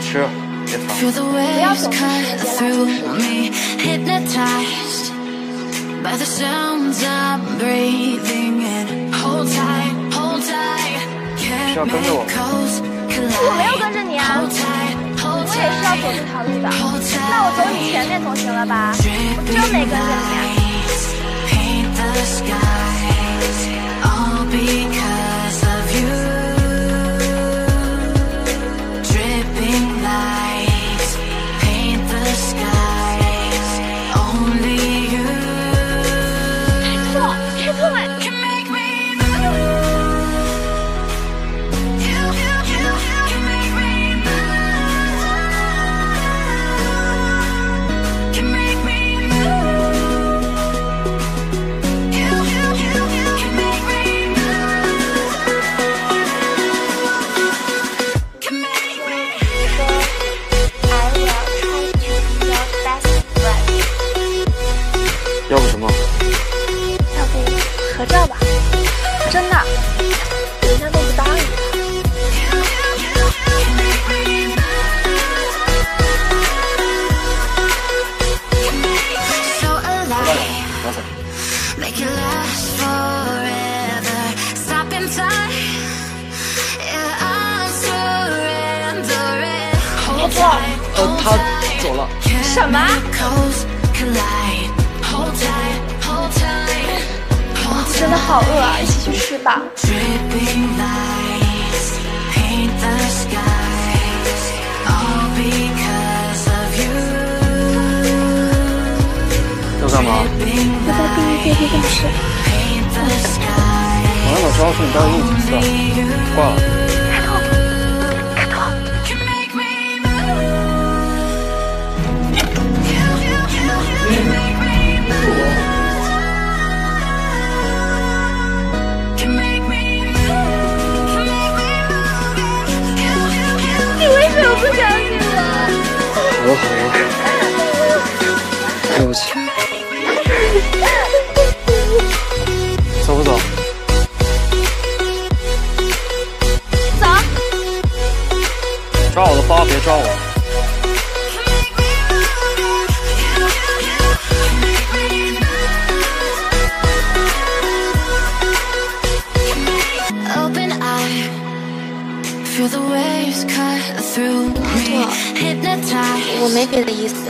吃，别烦。 不要总是世界垃需要跟着我吗？ 我没有跟着你啊，我也是要走这条路的。那我走你前面总行了吧？我真没跟着你啊。 要不什么？ 要不合照吧？真的，人家都不答应。没错。 他走了。 什么？真的好饿啊，一起去吃吧。 要干嘛？ 我在第一阶地震室。 我哪知道是你带我录几次啊？挂了。 开头。你为什么不相信我？ 好了，对不起。走不走？ 走。 抓我的包，别抓我。 我没别的意思。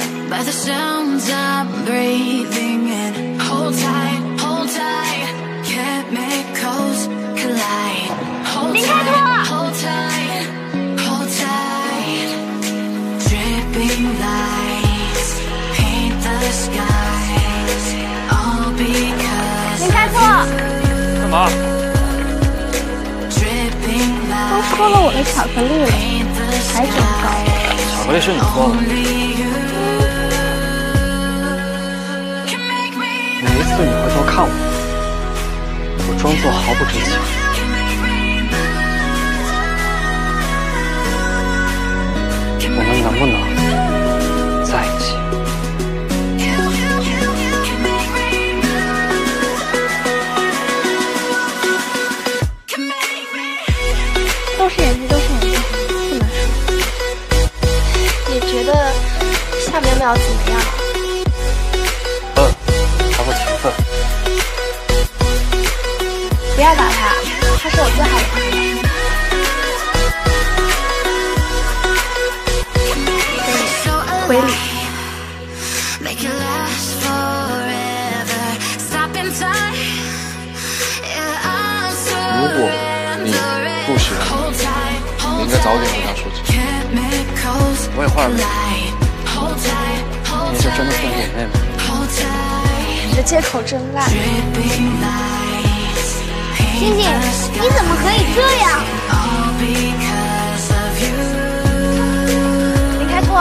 林开拓！林开拓！ 干嘛？ 都说了我的巧克力了，还真高。 巧克力是你做的。每一次你回头看我，我装作毫不知情。我们能不能在一起？ 都是演技，不能说。你觉得夏淼淼怎么样？ 他不勤奋。 不要打他，他是我最好的朋友。回礼。 如果你不喜欢我，你应该早点跟他说起。我也坏了，你是真的算是我妹妹。 你的借口真烂。静静，你怎么可以这样？林开拓，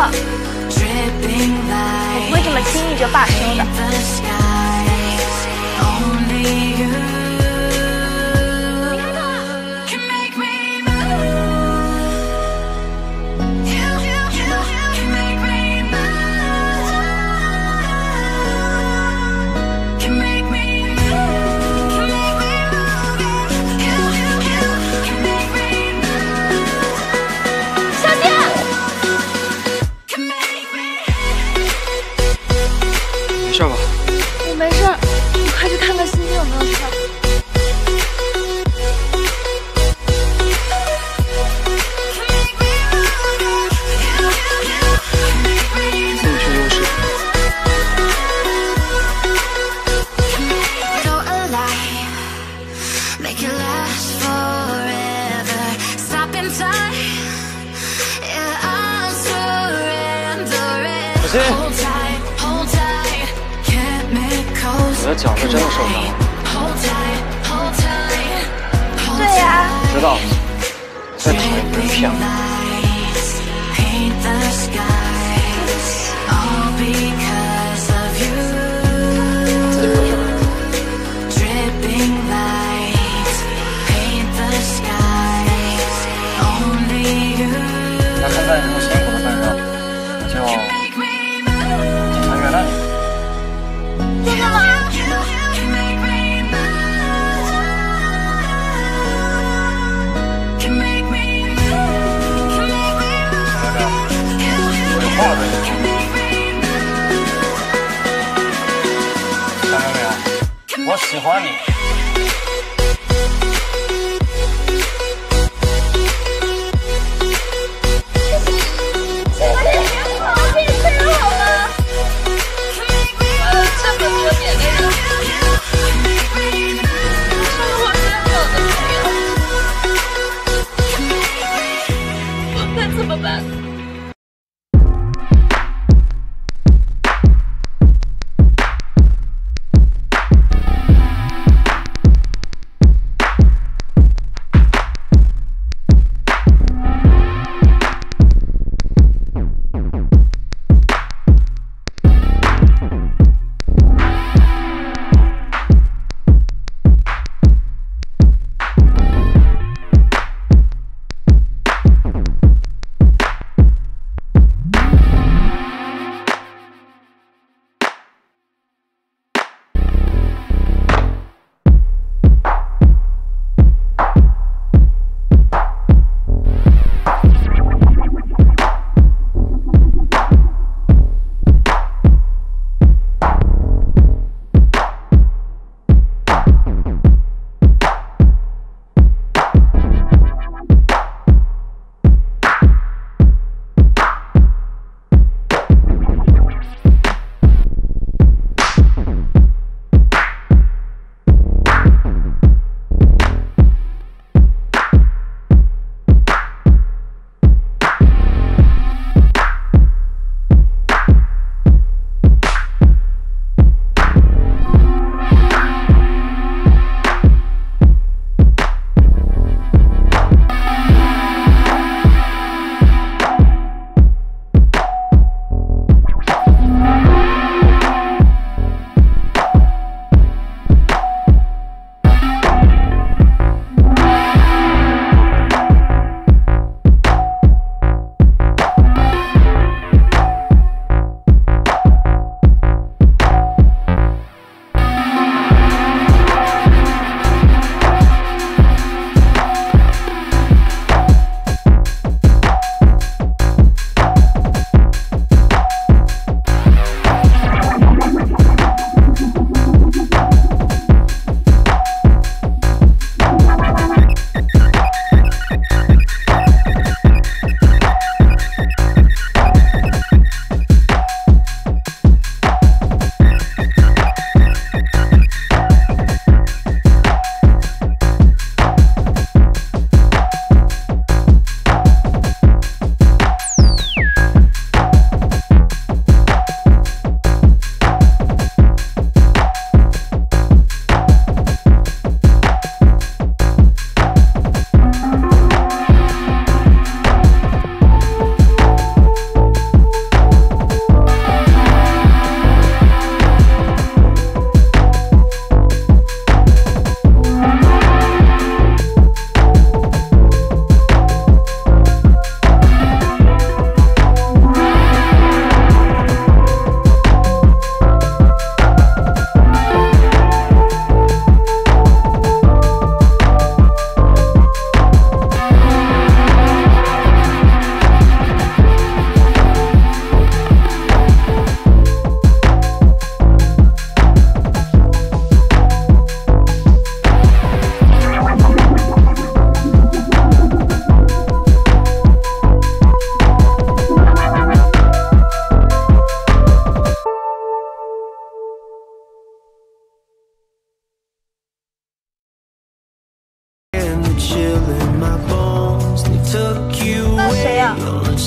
我不会这么轻易就罢休的。 脚是真的受伤了。 对呀。 知道了，再讨厌别人骗我。自己回去吧。那看在你这么辛苦的份上，我就勉强原谅你。 真的吗？ 我有话跟你说。看到没有？我喜欢你。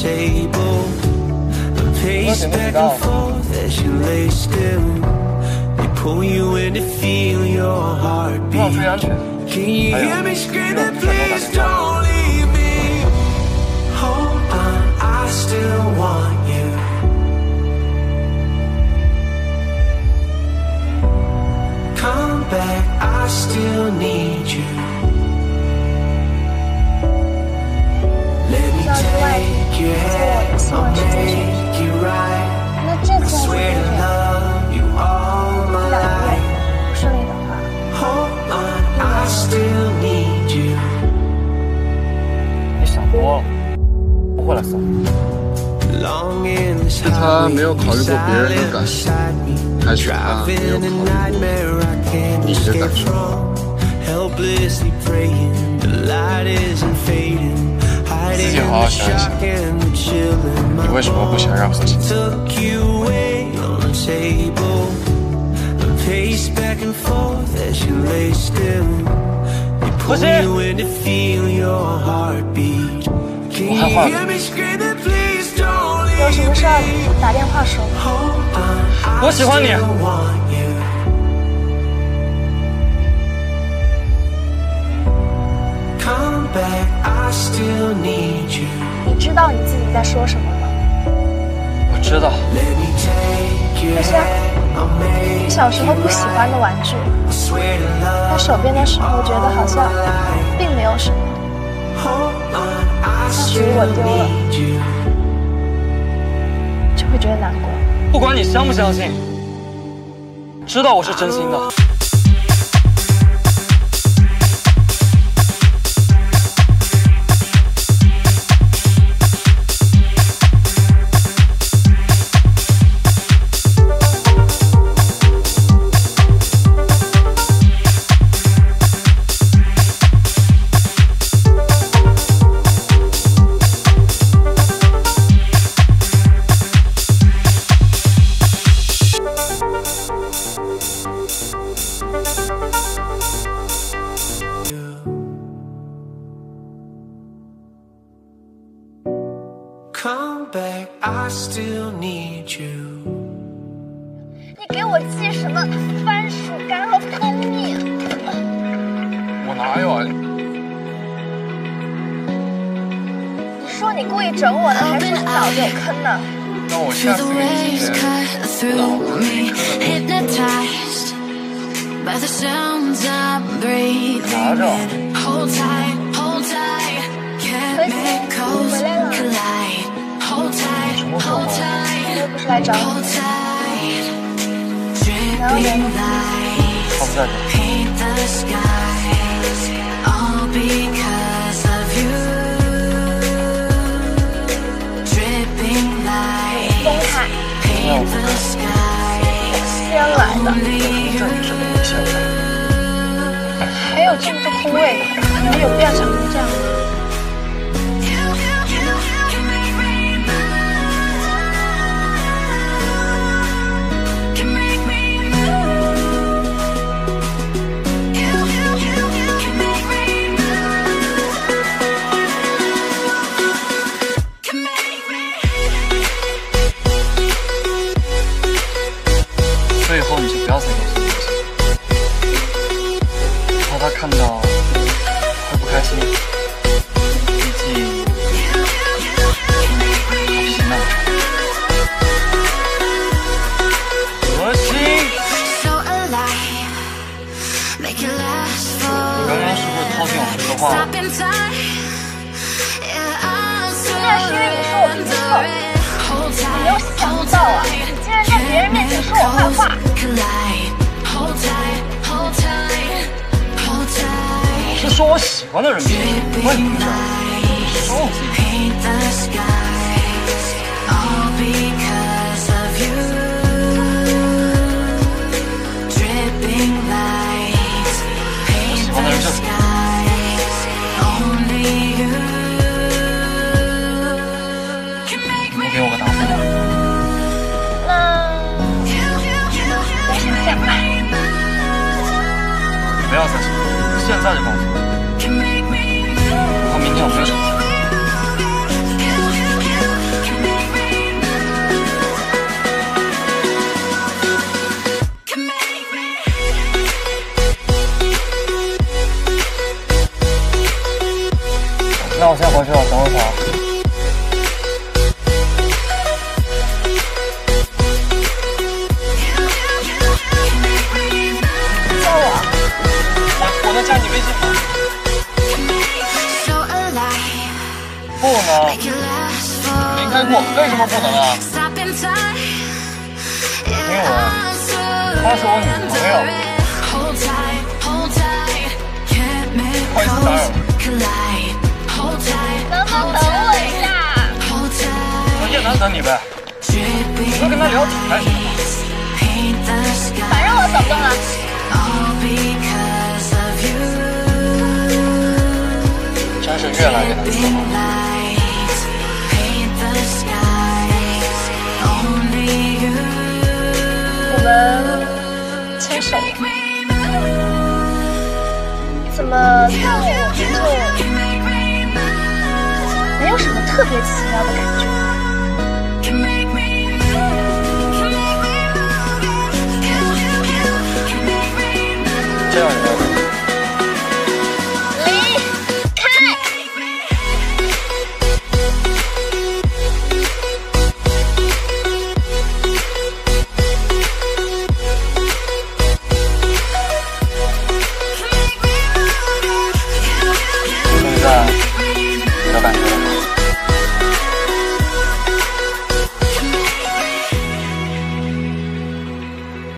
我点都知道了。 注意安全。还有，不要转头打电话。 I still need you. Let me take your hand, I'll make it right. I swear to love you all my life. Hold on, I still need you. 你想多了，不会来送。是他没有考虑过别人的感受，还是他没有考虑过你的感受？自己好好想一想，你为什么不想让我亲近？不行，我害怕了。 有什么事儿打电话说。 我喜欢你。 你知道你自己在说什么吗？ 我知道。 可是你小时候不喜欢的玩具，在手边的时候觉得好像并没有什么，但是如果丢了，就会觉得难过。 不管你相不相信，知道我是真心的。 你给我寄什么番薯干和蜂蜜？ 我哪有啊？ 你说你故意整我呢，还说你脑子有坑呢？ 那我下次给你寄点脑子没坑的。拿着。 可以，你回来了。 什么时候？ 我又不是来找你。哪有人？ 他不在这。 东海。 那我不看。 先来的。 有什么证据证明你现在？ 还有这么多空位的，你有必要讲成这样吗？ 所以以后你就不要再告诉我这些，怕他看到会不开心。毕竟好心那么长。恶心！你刚刚是不是偷听我说的话了？ 那是因为你说我脾气臭，你没有想到啊，你竟然在别人面前说我坏话。 是说我喜欢的人面前，我也不知道，说我自己。我喜欢的人就是你。你给我个答复。 再想想吧。 你不要再想，现在就告诉我。我明天我没有手机。 那我先回去了，等会儿。 加我。 我能加你微信吗？不能。没开过，为什么不能啊？因为她是我女朋友。不好意思打扰。 能不能等我一下？ 我电脑等你呗。你不跟他聊天还行吗？ 反正我走动了。 真是越来越难伺候。 我们牵手了。怎么看我们就没有什么特别奇妙的感觉？